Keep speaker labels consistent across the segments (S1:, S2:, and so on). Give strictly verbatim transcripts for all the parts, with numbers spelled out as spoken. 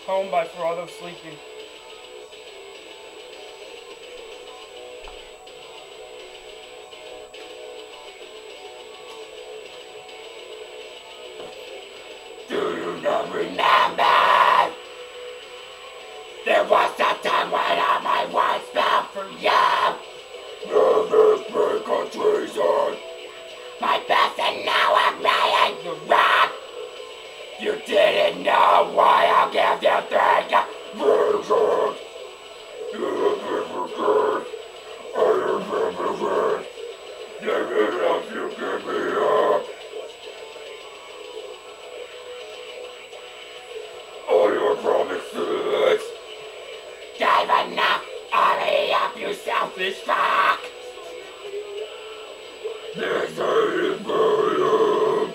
S1: Home by Ferrado Sleepy.
S2: Do you not remember? There was a time when all my was fell for you. Never speak of treason. My best and now I'm laying the rock. You didn't know why I'll give you three reasons. You never forget. I remember it. Never else you give me up. All your promises. Gave enough. Hurry up, you selfish fuck. This ain't murder.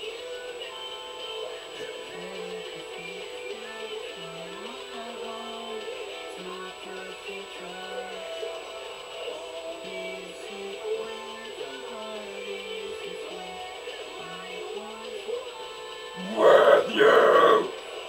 S2: With you.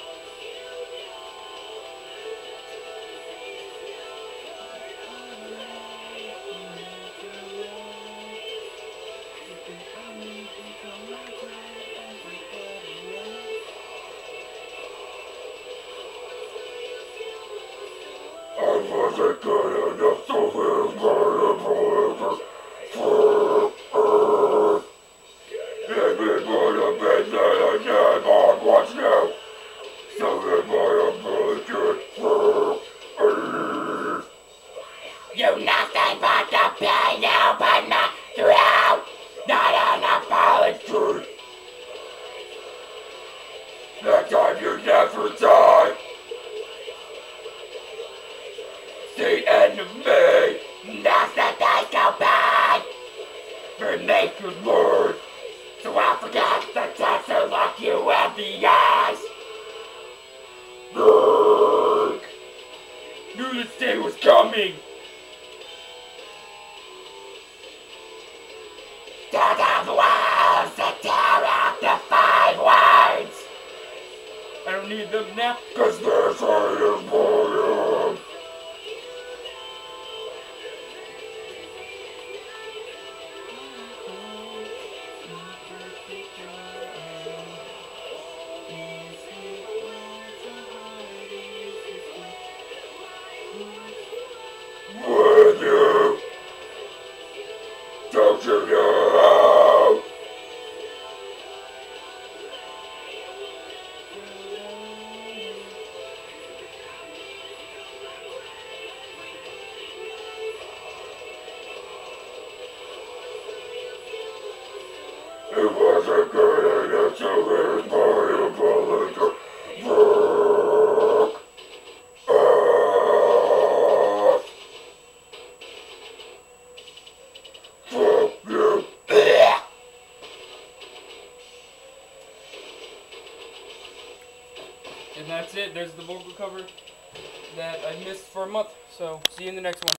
S2: I wasn't good enough to live my forever. For Earth. If it would have been that I never was new, so it might have been good for Earth. You nothing but the pain you put me through. Not an apology. That time you never die. The enemy, that's the days go by. For make good word, so I'll forget the tests who look you in the eyes. Berg.
S1: Knew this day was coming.
S2: Tear down the walls and tear out the five words.
S1: I don't need them now.
S2: Cause this ain't important. With you. Don't you know? It wasn't good enough to lose my ability. Work. Uh, fuck you.
S1: And that's it. There's the vocal cover that I missed for a month. So, see you in the next one.